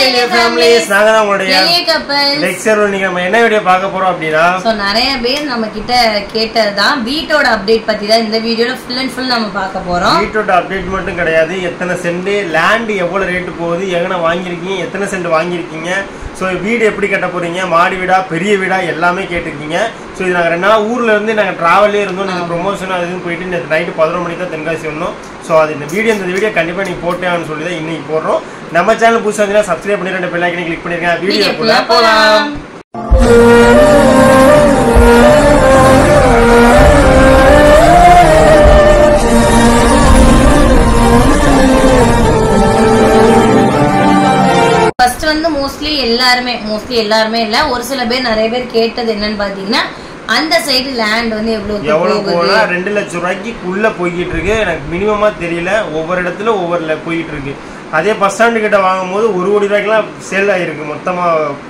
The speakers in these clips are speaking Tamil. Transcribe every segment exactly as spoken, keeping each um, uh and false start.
Hello families, நாங்க தான் உங்களுடைய லெக்சர். நீங்க நம்ம என்ன வீடியோ பார்க்க போறோம் அப்படினா சோ நிறைய பேர் நம்ம கிட்ட கேட்டதுதான் வீட்டோட அப்டேட் பத்தி தான் இந்த வீடியோல ஃபுல் அண்ட் ஃபுல் நம்ம பார்க்க போறோம். வீட்டோட அப்டேட் மட்டும் கிடையாது, எத்தனை சென்ட் லேண்ட் எவ்வளவு ரேட் போகுது, எங்கன வாங்கிருக்கீங்க, எத்தனை சென்ட் வாங்கிருக்கீங்க, சோ வீடு எப்படி கட்ட போறீங்க, மாடி வீடா பெரிய வீடா எல்லாமே கேட்டிருக்கீங்க. சோ இது நாங்க ரெண்டு நாள் ஊர்ல இருந்து நாங்க டிராவல்லே இருந்தோம். இந்த ப்ரமோஷன் அதுன்னு போயிட்டு நேற்று நைட்டு பதினொரு மணிக்கு தான் தென்காசி வந்தோம். சோ அது இந்த வீடியோ இந்த வீடியோ கண்டிப்பா நீங்க போட்டேன்னு சொல்லி தான் இன்னைக்கு போடுறோம். நம்ம சேனல் புதுசா இருந்தா சப்ஸ்கிரைப் பண்ணி ரெண்டு பெல் ஐகானை கிளிக் பண்ணிருங்க. வீடியோக்குள்ள போலாம். ஃபர்ஸ்ட் வந்து மோஸ்ட்லி எல்லாருமே மோஸ்ட்லி எல்லாருமே இல்ல ஒரு சில பேர் நிறைய பேர் கேட்டது என்னன்னு பாத்தீங்கன்னா அந்த சைடு லேண்ட் வந்து எவ்வளவு எவ்வளவு போனா ரெண்டு லட்சம் ரூபாய்க்கு உள்ள போய்கிட்டு இருக்கு. எனக்கு மினிமமா தெரியல, ஒவ்வொரு இடத்துல ஒவ்வொரு போயிட்டு இருக்கு. அதே பஸ் ஸ்டாண்டு கிட்ட வாங்கும் போது ஒரு கோடி ரூபாய்க்குலாம் சேல் ஆயிருக்கு மொத்தமா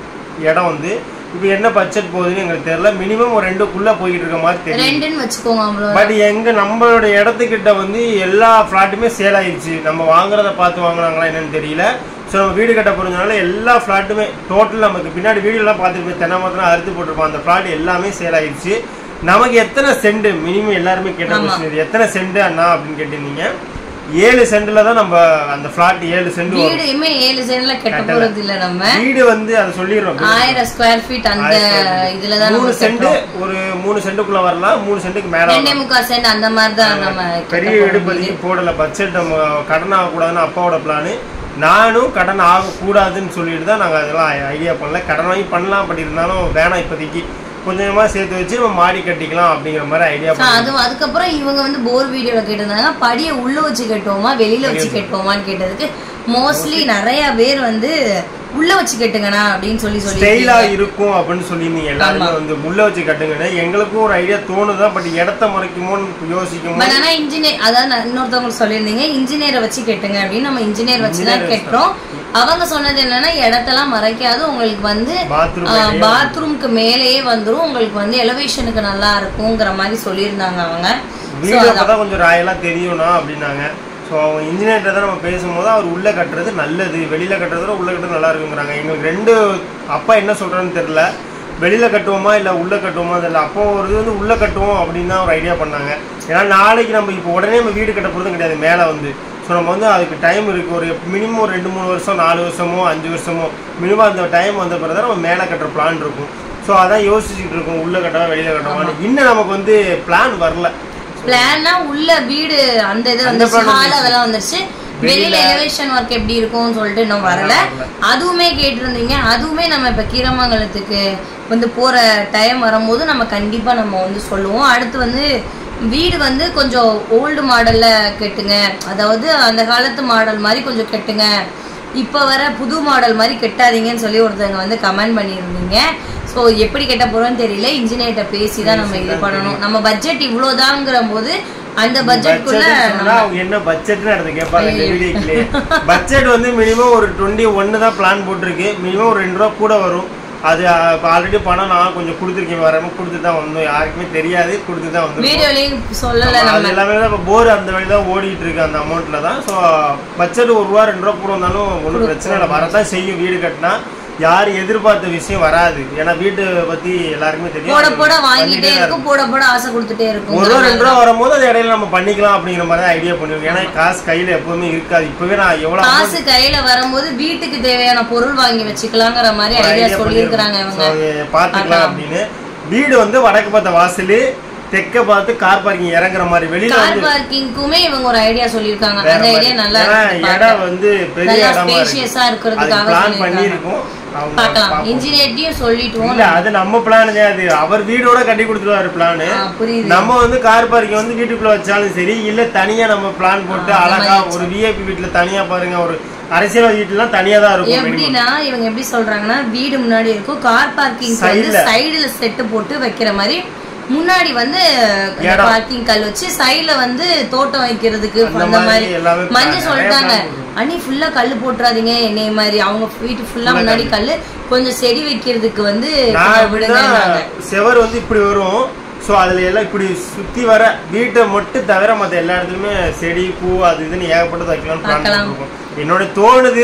இடம் வந்து. இப்ப என்ன பட்ஜெட் போகுதுன்னு எங்களுக்கு தெரியல. மினிமம் ஒரு ரெண்டுக்குள்ள போயிட்டு இருக்க மாதிரி தெரியும். பட் எங்க நம்மளோட இடத்துக்கிட்ட வந்து எல்லா பிளாட்டுமே சேல் ஆயிடுச்சு. நம்ம வாங்குறத பார்த்து வாங்குறாங்களா என்னன்னு தெரியல. ஸோ நம்ம வீடு கட்ட போறதுனால எல்லா ஃபிளாட்டுமே டோட்டல் நமக்கு பின்னாடி வீடியோலாம் பார்த்துருப்போம், தென்னை மரத்தில் அறுத்து போட்டிருப்போம். அந்த ஃபிளாட் எல்லாமே சேல் ஆயிடுச்சு. நமக்கு எத்தனை சென்ட் மினிமம் எல்லாருமே கேட்ட கொஸ்டின் இது, எத்தனை சென்ட் அண்ணா அப்படின்னு கேட்டிருந்தீங்க. ஏழு சென்ட்ல தான் நம்ம அந்த ஃபிளாட் ஏழு சென்ட் வீடுமே ஏழு சென்ட்ல கட்ட போறது இல்ல. நம்ம வீடு வந்து அத சொல்லிரோம் ஆயிரம் ஸ்கொயர் ஃபீட் அந்த இதுல தான் மூணு சென்ட் ஒரு மூணு சென்ட்டுக்குள்ள வரலாம். மூணு சென்ட்டுக்கு மேல ரெண்டே முக்கால் சென்ட் அந்த மாதிரி தான் நம்ம பெரிய வீடு பத்தி போடல. பட்ஜெட் நம்ம கடன் ஆக கூடாதுன்னு அப்பாவோட பிளான். நானும் கடன் ஆகக்கூடாதுன்னு சொல்லிட்டு தான் நாங்கள் அதெல்லாம் ஐடியா பண்ணல. கடன் வாங்கி பண்ணலாம், பட் இருந்தாலும் வேணாம் இப்போதைக்கு கொஞ்சமா சேர்த்து வச்சு நம்ம மாடி கட்டிக்கலாம் அப்படிங்கிற மாதிரி ஐடியா பண்ணோம். அதுவும் அதுக்கப்புறம் இவங்க வந்து போர் வீடியோல கேட்டிருந்தாங்க படியை உள்ள வச்சு கட்டுவோமா வெளியில வச்சு கட்டுவோமான்னு கேட்டதுக்கு மோஸ்ட்லி நிறைய பேர் வந்து உள்ள வச்சு கட்டுங்கண்ணா அப்படின்னு சொல்லி சொல்லி ஸ்டைலா இருக்கும் அப்படின்னு சொல்லியிருந்தீங்க. எல்லாருமே வந்து உள்ள வச்சு கட்டுங்கன்னு எங்களுக்கும் ஒரு ஐடியா தோணுதான். பட் இடத்த முறைக்குமோன்னு யோசிக்கும். பட் ஆனா இன்ஜினியர் அதாவது இன்னொருத்தவங்க சொல்லியிருந்தீங்க இன்ஜினியரை வச்சு கட்டுங்க அப்படின்னு. நம்ம இன்ஜினியர் வச்சுதான் கட்டுறோம். அவங்க சொன்னது என்னன்னா இடத்தெல்லாம் மறைக்காது, உங்களுக்கு வந்து பாத்ரூம்க்கு மேலேயே வந்துரும், உங்களுக்கு வந்து எலிவேஷனுக்கு நல்லா இருக்குங்கிற மாதிரி சொல்லியிருந்தாங்க. அவங்க வீடியோ பார்த்தா கொஞ்சம் ராயலா தெரியும்னா அப்படின்னாங்க. ஸோ அவங்க இன்ஜினியர்கிட்ட தான் நம்ம பேசும்போது அவர் உள்ளே கட்டுறது நல்லது, வெளியில் கட்டுறதோட உள்ளே கட்டுறது நல்லா இருக்குங்கிறாங்க. எங்களுக்கு ரெண்டு அப்பா என்ன சொல்கிறேன்னு தெரில, வெளியில் கட்டுவோமா இல்லை உள்ளே கட்டுவோமா தெரியல. அப்போ ஒரு இது வந்து உள்ளே கட்டுவோம் அப்படின்னு தான் ஒரு ஐடியா பண்ணாங்க. ஏன்னா நாளைக்கு நம்ம இப்போ உடனே நம்ம வீடு கட்ட போகிறதும் கிடையாது மேலே வந்து. ஸோ நம்ம வந்து அதுக்கு டைம் இருக்குது. ஒரு மினிமம் ஒரு ரெண்டு மூணு வருஷம் நாலு வருஷமோ அஞ்சு வருஷமோ மினிமம் அந்த டைம் வந்த பிறகு தான் நம்ம மேலே கட்டுற பிளான் இருக்கும். ஸோ அதான் யோசிச்சுட்டு இருக்கோம், உள்ளே கட்டவா வெளியில் கட்டவான்னு. இன்னும் நமக்கு வந்து பிளான் வரல. பிளான்னா உள்ள வீடு அந்த இது வந்து ஹால் அதெல்லாம் வந்துருச்சு. வெளியில எலிவேஷன் ஒர்க் எப்படி இருக்கும்னு சொல்லிட்டு இன்னும் வரல. அதுவுமே கேட்டிருந்தீங்க. அதுவுமே நம்ம இப்ப கீரமங்கலத்துக்கு வந்து போற டைம் வரும்போது நம்ம கண்டிப்பா நம்ம வந்து சொல்லுவோம். அடுத்து வந்து வீடு வந்து கொஞ்சம் ஓல்டு மாடல்ல கட்டுங்க, அதாவது அந்த காலத்து மாடல் மாதிரி கொஞ்சம் கட்டுங்க, இப்ப வர புது மாடல் மாதிரி கட்டாதீங்கன்னு சொல்லி ஒருத்தவங்க வந்து கமெண்ட் பண்ணியிருந்தீங்க. ஸோ எப்படி கட்ட போறோம்னு தெரியல, இன்ஜினியர்கிட்ட பேசி தான் நம்ம இது பண்ணணும். நம்ம பட்ஜெட் இவ்வளவுதாங்கிற போது அந்த பட்ஜெட்குள்ள அவங்க என்ன பட்ஜெட்னு எடுத்து கேட்பாங்க. இந்த வீடியோக்குள்ளே பட்ஜெட் வந்து மினிமம் ஒரு டுவெண்ட்டி ஒன்னு தான் பிளான் போட்டிருக்கு. மினிமம் ஒரு ரெண்டு ரூபா கூட வரும். அது ஆல்ரெடி பணம் நான் கொஞ்சம் கொடுத்துருக்கேன், வரணும் கொடுத்து தான் வந்தோம். யாருக்குமே தெரியாது, கொடுத்து தான் வந்து வீடியோலையும் சொல்லல. அது எல்லாமே தான் இப்போ போர் அந்த வழி தான் ஓடிட்டு இருக்கு, அந்த அமௌண்ட்ல தான். ஸோ பட்ஜெட் ஒரு ரூபா ரெண்டு ரூபா கூட வந்தாலும் ஒன்றும் பிரச்சனை இல்லை, வரதான் செய்யும். வீடு கட்டினா யாரும் எதிர்பார்த்த விஷயம் வராது. ஏன்னா வீட்டு பத்தி எல்லாருக்குமே தெரியும். போட போட வாங்கிட்டே இருக்கும், போட போட ஆசை கொடுத்துட்டே இருக்கும். ஒரு ரூபா ரெண்டு ரூபா வரும்போது அது இடையில நம்ம பண்ணிக்கலாம் அப்படிங்கிற மாதிரி ஐடியா பண்ணிருக்கோம். ஏன்னா காசு கையில எப்பவுமே இருக்காது. இப்பவே நான் எவ்வளவு காசு கையில வரும்போது வீட்டுக்கு தேவையான பொருள் வாங்கி வச்சுக்கலாங்கிற மாதிரி ஐடியா சொல்லி இருக்காங்க இவங்க. பாத்துக்கலாம் அப்படின்னு. வீடு வந்து வடக்கு பார்த்த வாசலு, தெக்க பார்த்து கார் பார்க்கிங் இறங்குற மாதிரி வெளியில கார் பார்க்கிங்க்குமே இவங்க ஒரு ஐடியா சொல்லிருக்காங்க. அந்த ஐடியா நல்லா இருக்கு. இடம் வந்து பெரிய இடமா ஸ்பேஷியஸா இருக்கிறதுக்காக பிளான் பண்ணிருக்கோம். பார்க்கலாம். இன்ஜினியர்ட்டையும் சொல்லிட்டோம். இல்ல அது நம்ம பிளான் கிடையாது, அவர் வீடோட கட்டி கொடுத்துருவாரு பிளான். நம்ம வந்து கார் பார்க்கிங் வந்து வீட்டுக்குள்ள வச்சாலும் சரி, இல்ல தனியா நம்ம பிளான் போட்டு அழகா ஒரு விஐபி வீட்டுல தனியா பாருங்க, ஒரு அரசியல் வீட்டுல தனியா தான் இருக்கும். எப்படின்னா இவங்க எப்படி சொல்றாங்கன்னா வீடு முன்னாடி இருக்கும், கார் பார்க்கிங் சைடுல செட்டு போட்டு வைக்கிற மாதிரி முன்னாடி வந்து பார்க்கிங் கல் வச்சு சைடுல வந்து தோட்டம் வைக்கிறதுக்கு அந்த மாதிரி மஞ்சள் சொல்லிட்டாங்க. அண்ணி ஃபுல்லா கல்லு போட்டுறாதீங்க என்னைய மாதிரி, அவங்க வீட்டு ஃபுல்லா முன்னாடி கல்லு கொஞ்சம் செடி வைக்கிறதுக்கு வந்து விடுங்க. செவர் வந்து இப்படி வரும். ஸோ அதில் எல்லாம் இப்படி சுற்றி வர வீட்டை மட்டும் தவிர மற்ற எல்லா இடத்துலையுமே செடி பூ அது இதுன்னு ஏகப்பட்டது வைக்கலாம்னு பிளான் பண்ணிருக்கோம். என்னோட தோணுது.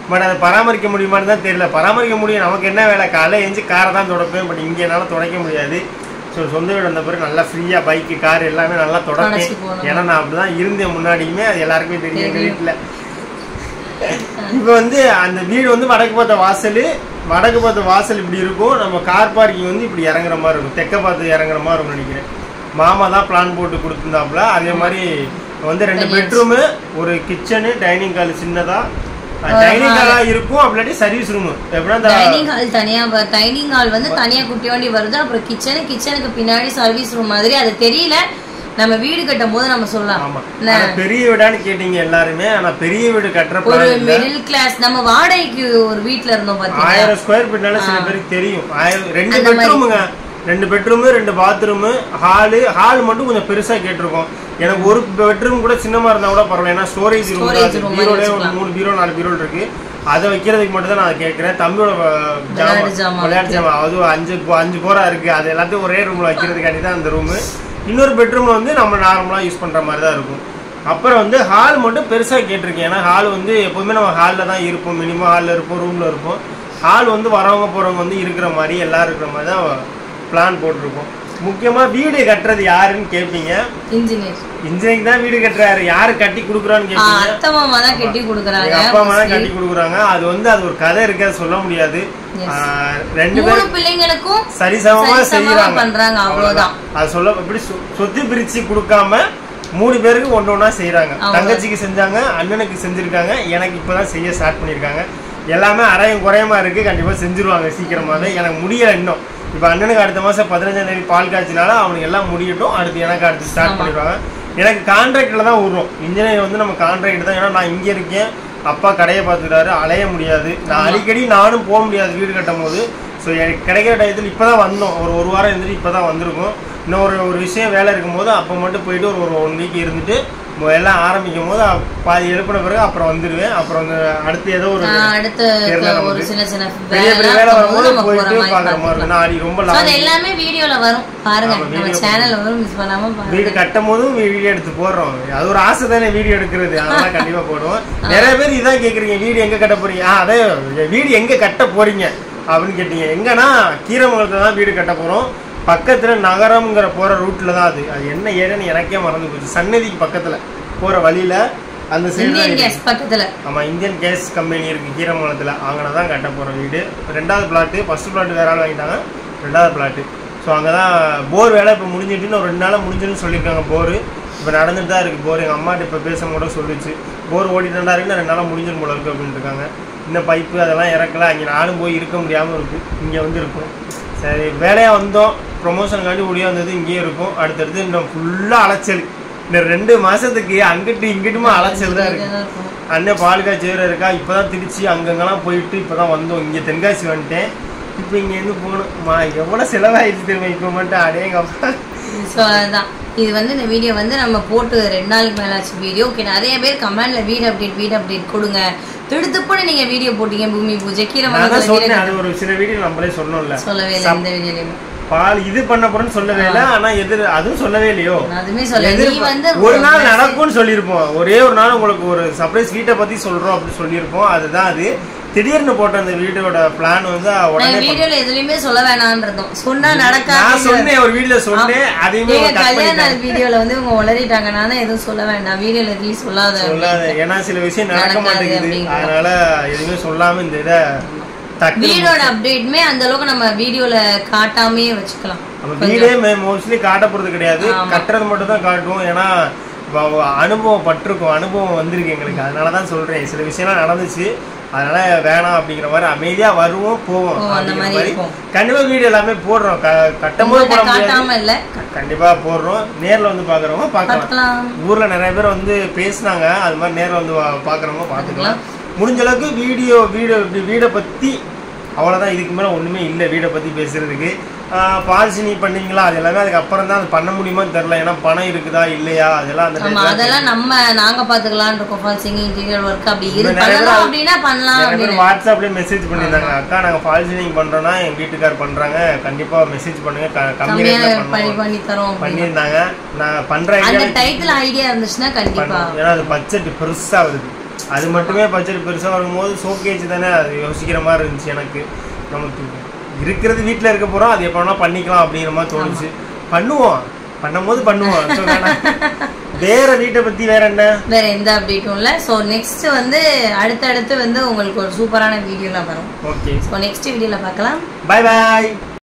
பட் அதை பராமரிக்க முடியுமான்னு தான் தெரியல. பராமரிக்க முடியும், நமக்கு என்ன வேலை, காலையில் எழுந்து காரை தான் துடைப்பேன். பட் இங்கே என்னால் துடைக்க முடியாது. ஸோ சொந்த வீடு வந்த பிறகு நல்லா ஃப்ரீயாக பைக்கு கார் எல்லாமே நல்லா துடைப்பேன். ஏன்னா நான் அப்படி தான் இருந்தேன் முன்னாடியுமே, அது எல்லாருக்குமே தெரியும் எங்கள் வீட்டில். இப்போ வந்து அந்த வீடு வந்து வடக்கு பார்த்த வாசல், வடக்கு பார்த்த வாசல் இப்படி இருக்கும். நம்ம கார் பார்க்கிங் வந்து இப்படி இறங்குற மாதிரி இருக்கும், தெற்க பார்த்து இறங்குற மாதிரி இருக்கும் நினைக்கிறேன். மாமா தான் பிளான் போட்டு கொடுத்துருந்தாப்புல. அதே மாதிரி வந்து ரெண்டு பெட்ரூமு, ஒரு கிச்சனு, டைனிங் ஹால் சின்னதா டைனிங் ஹாலா இருக்கும். அப்படி சர்வீஸ் ரூம் எப்படின்னா டைனிங் ஹால் தனியா, டைனிங் ஹால் வந்து தனியா குட்டி வண்டி வருது. அப்புறம் கிச்சனு, கிச்சனுக்கு பின்னாடி சர்வீஸ் ரூம் மாதிரி. அது தெரியல, நம்ம வீடு கட்டும் போது நம்ம சொல்லலாம். பெரிய வீடான்னு கேட்டீங்க எல்லாருமே. ஆனா பெரிய வீடு கட்டுற ஒரு மிடில் கிளாஸ், நம்ம வாடகைக்கு ஒரு வீட்டுல இருந்தோம் பாத்தீங்களா, ஆயிரம் ஸ்கொயர் ஃபீட்னால சில பேருக்கு தெரியும். ரெண்டு பெட்ரூமுங்க, ரெண்டு பெட்ரூமு, ரெண்டு பாத்ரூமு, ஹாலு. ஹால் மட்டும் கொஞ்சம் பெருசா கேட்டிருக்கோம். எனக்கு ஒரு பெட்ரூம் கூட சின்னமா இருந்தா கூட பரவாயில்ல. ஏன்னா ஸ்டோரேஜ் ரூம், பீரோலே ஒரு மூணு பீரோ நாலு பீரோ இருக்கு. அதை வைக்கிறதுக்கு மட்டும் தான் நான் கேட்கறேன். தம்பியோட விளையாட்டு ஜாமான் அது அஞ்சு அஞ்சு போரா இருக்கு, அது எல்லாத்தையும் ஒரே ரூம்ல வைக்கிறதுக்காண்டி தான் அந்த ரூமு. இன்னொரு பெட்ரூம்ல வந்து நம்ம நார்மலா யூஸ் பண்ற மாதிரி தான் இருக்கும். அப்புறம் வந்து ஹால் மட்டும் பெருசா கேட்டிருக்கேன். ஏன்னா ஹால் வந்து எப்போதுமே நம்ம ஹாலில் தான் இருப்போம், மினிமம் ஹாலில் இருப்போம், ரூம்ல இருப்போம். ஹால் வந்து வரவங்க போறவங்க வந்து இருக்கிற மாதிரி, எல்லாரும் இருக்கிற மாதிரி தான் பிளான் போட்டிருக்கோம். முக்கியமா வீடு கட்டுறது யாருன்னு கேட்பீங்க, இன்ஜினியர். இன்ஜினியரிங் தான் வீடு கட்டுறாரு. யாரு கட்டி கொடுக்குறான்னு கேட்பீங்க, அத்தை மாமா தான் கட்டி கொடுக்குறாங்க, அப்பா அம்மா தான் கட்டி கொடுக்குறாங்க. அது வந்து அது ஒரு கதை இருக்கு, அது சொல்ல முடியாது. ரெண்டு பேரும் பிள்ளைங்களுக்கும் சரிசமமா செய்யறாங்க, அவ்வளவுதான். அது சொல்ல இப்படி சொத்து பிரிச்சு கொடுக்காம மூணு பேருக்கு ஒன்று ஒன்றா செய்யறாங்க. தங்கச்சிக்கு செஞ்சாங்க, அண்ணனுக்கு செஞ்சிருக்காங்க, எனக்கு இப்பதான் செய்ய ஸ்டார்ட் பண்ணிருக்காங்க. எல்லாமே அரையும் குறையமா இருக்கு. கண்டிப்பா செஞ்சிருவாங்க சீக்கிரமாவே. எனக்கு முடியல இன்னும். இப்போ அண்ணனுக்கு அடுத்த மாதம் பதினஞ்சாம் தேதி பால் காய்ச்சினால அவனுக்கு எல்லாம் முடியட்டும். அடுத்து எனக்கு அடுத்து ஸ்டார்ட் பண்ணிடுவாங்க. எனக்கு கான்ட்ராக்டில் தான் விடுறோம். இன்ஜினியர் வந்து நம்ம கான்ட்ராக்ட் தான். ஏன்னா நான் இங்கே இருக்கேன், அப்பா கடையை பார்த்துக்கிறாரு, அலைய முடியாது. நான் அடிக்கடி நானும் போக முடியாது வீடு கட்டும் போது. ஸோ எனக்கு கிடைக்கிற டயத்தில் இப்போ தான் வந்தோம். ஒரு ஒரு வாரம் இருந்துட்டு இப்போ தான் வந்திருக்கோம். இன்னும் ஒரு ஒரு விஷயம் வேலை இருக்கும்போது அப்போ மட்டும் போயிட்டு ஒரு ஒரு ஒன் வீக் இருந்துட்டு எல்லாம் ஆரம்பிக்கும் போது பாதி எழுப்பின பிறகு அப்புறம் வந்துடுவேன். அப்புறம் அடுத்து ஏதோ ஒரு பெரிய பெரிய வேலை வரும்போது போயிட்டு பாக்குற மாதிரி இருக்கும். நான் ரொம்ப எல்லாமே வீடியோல வரும் பாருங்க, நம்ம சேனல்ல வரும், மிஸ் பண்ணாம பாருங்க. வீடு கட்டும் போதும் வீடியோ எடுத்து போடுறோம். அது ஒரு ஆசை தானே வீடியோ எடுக்கிறது, அதெல்லாம் கண்டிப்பா போடுவோம். நிறைய பேர் இதான் கேக்குறீங்க, வீடு எங்க கட்ட போறீங்க? அதே வீடு எங்க கட்ட போறீங்க அப்படின்னு கேட்டீங்க. எங்கன்னா கீரமங்கலத்துல தான் வீடு கட்ட போறோம். பக்கத்துல நகரம்ங்கிற போற ரூட்ல தான். அது அது என்ன ஏரியான்னு எனக்கே மறந்து போச்சு. சன்னதிக்கு பக்கத்துல போற வழியில அந்த சைடு பக்கத்துல ஆமா இந்தியன் கேஸ் கம்பெனி இருக்கு கீரமங்கலத்துல. அங்கதான் கட்ட போற வீடு. ரெண்டாவது பிளாட்டு, ஃபர்ஸ்ட் பிளாட் வேற ஆள் வாங்கிட்டாங்க, ரெண்டாவது பிளாட்டு. ஸோ அங்கதான் போர் வேலை இப்போ முடிஞ்சிட்டுன்னு ஒரு ரெண்டு நாளா முடிஞ்சுன்னு சொல்லியிருக்காங்க. போர் இப்போ நடந்துட்டு தான் இருக்கு. போர் எங்க அம்மாட்ட இப்போ பேச கூட சொல்லிச்சு, போர் ஓடிட்டு இருக்குன்னா ரெண்டு நாளா முடிஞ்சிடும் போல இருக்கு அப்படின்னு இருக்காங்க. இன்னும் பைப்பு அதெல்லாம் இறக்கல. அங்கே நானும் போய் இருக்க முடியாம இருக்கு, இங்க வந்து இருக்கும். சரி வேலையா வந்தோம், ப்ரொமோஷனுக்காண்டி ஓடியா வந்தது, இங்கேயே இருக்கும். அடுத்தடுத்து இன்னும் ஃபுல்லா அலைச்சல். இந்த ரெண்டு மாசத்துக்கு அங்கிட்டு இங்கிட்டுமா அலைச்சல் தான் இருக்கு. அண்ணன் பால் காய்ச்சி வேற இருக்கா. இப்பதான் திருச்சி அங்கங்கெல்லாம் போயிட்டு இப்பதான் வந்தோம். இங்க தென்காசி வந்துட்டேன். இப்போ இங்க இருந்து போகணும்மா, எவ்வளவு செலவாயிடுச்சு தெரியுமா இப்போ மட்டும். அடேங்கப்பா. ஸோ அதுதான் இது வந்து இந்த வீடியோ வந்து நம்ம போட்டு ரெண்டு நாளுக்கு மேலாச்சு வீடியோ. ஓகே, நிறைய பேர் கமெண்ட்ல வீடு அப்டேட் வீடு அப்டேட் கொடுங்க, திடுத்துப்புன்னு நீங்க வீடியோ போட்டீங்க. பூமி பூஜை கீரமங்கலம் அது ஒரு சில வீடியோ நம்மளே சொன்னோம்ல, சொல்லவே இல்லை இந்த வீடியோலயுமே. பால் இது பண்ண போறேன்னு சொல்லவே இல்லை. ஆனா எதிர் அதுவும் சொல்லவே இல்லையோ. அதுமே சொல்ல நீ வந்து ஒரு நாள் நடக்கும்னு சொல்லியிருப்போம். ஒரே ஒரு நாள் உங்களுக்கு ஒரு சர்ப்ரைஸ் வீட்டை பத்தி சொல்றோம் அப்படின்னு சொல்லியிருப்போம். அதுதான் அது. திடீர்னு போட்ட அந்த வீடியோட பிளான் வந்து உடனே வீடியோல எதுலயுமே சொல்ல வேணாம்ன்றதும் சொன்னா நடக்காது. நான் சொன்னேன் ஒரு வீடியோல சொன்னேன், அதையுமே கல்யாண வீடியோல வந்து இவங்க உளறிட்டாங்க. நானும் எதுவும் சொல்ல வேண்டாம், வீடியோல எதுவும் சொல்லாத சொல்லாத ஏன்னா சில விஷயம் நடக்க மாட்டேங்குது. அதனால எதுவுமே சொல்லாம இந்த இதை வீடியோட அப்டேட்மே அந்த அளவுக்கு நம்ம வீடியோல காட்டாமே வச்சுக்கலாம். நம்ம வீடியோ மோஸ்ட்லி காட்ட போறது கிடையாது, கட்டுறது மட்டும் தான் காட்டுவோம். ஏன்னா அனுபவம் பட்டிருக்கும், அனுபவம் வந்திருக்கு எங்களுக்கு. அதனாலதான் சொல்றேன், சில விஷயம்லாம் நடந்துச்சு, அதனால வேணாம் அப்படிங்கிற மாதிரி அமைதியா வருவோம் போவோம். கண்டிப்பா வீடியோ எல்லாமே போடுறோம். கட்டும் போது போட முடியாது, கண்டிப்பா போடுறோம். நேர்ல வந்து பாக்குறவங்க பாக்கலாம். ஊர்ல நிறைய பேர் வந்து பேசினாங்க, அது மாதிரி நேர்ல வந்து பாக்குறவங்க பாத்துக்கலாம். முடிஞ்ச அளவுக்கு வீடியோ வீடியோ வீடை பத்தி அவ்வளவுதான். இதுக்கு மேல ஒண்ணுமே இல்லை வீடை பத்தி பேசுறதுக்கு. பால்சினி பண்ணீங்களா அது எல்லாமே அதுக்கப்புறம் தான் அது பண்ண முடியுமான்னு தெரியல. ஏன்னா பணம் இருக்குதா இல்லையா அதெல்லாம் அந்த அதெல்லாம் நம்ம நாங்க பாத்துக்கலாம்னு இருக்கோம். ஃபால்சிங் இன்டீரியர் ஒர்க் அப்படி பண்ணலாம் அப்படின்னா பண்ணலாம். வாட்ஸ்அப்லயே மெசேஜ் பண்ணிருந்தாங்க, அக்கா நாங்க ஃபால்சினிங் பண்றோம்னா எங்க வீட்டுக்கார் பண்றாங்க, கண்டிப்பா மெசேஜ் பண்ணுங்க, கம்மி ரேட்ல பண்ணி தரோம் பண்ணிருந்தாங்க. நான் பண்ற அந்த டைட்டில் ஐடியா இருந்துச்சுன்னா கண்டிப்பா. ஏன்னா அது பட்ஜெட் பெருசா வருது. அது மட்டுமே பட்ஜெட் பெருசா வரும்போது ஷோகேஜ் தானே அது யோசிக்கிற மாதிரி இருந்துச்சு எனக்கு. நமக்கு இருக்கிறது வீட்டில் இருக்க போறோம், அது எப்போ வேணா பண்ணிக்கலாம் அப்படிங்கிற மாதிரி தோணுச்சு. பண்ணுவோம், பண்ணும்போது பண்ணுவோம். வேற வீட்டை பத்தி வேற என்ன, வேற எந்த அப்டேட்டும் இல்ல. சோ நெக்ஸ்ட் வந்து அடுத்தடுத்து வந்து உங்களுக்கு ஒரு சூப்பரான வீடியோலாம் வரும். ஓகே, சோ நெக்ஸ்ட் வீடியோல பார்க்கலாம். Bye by.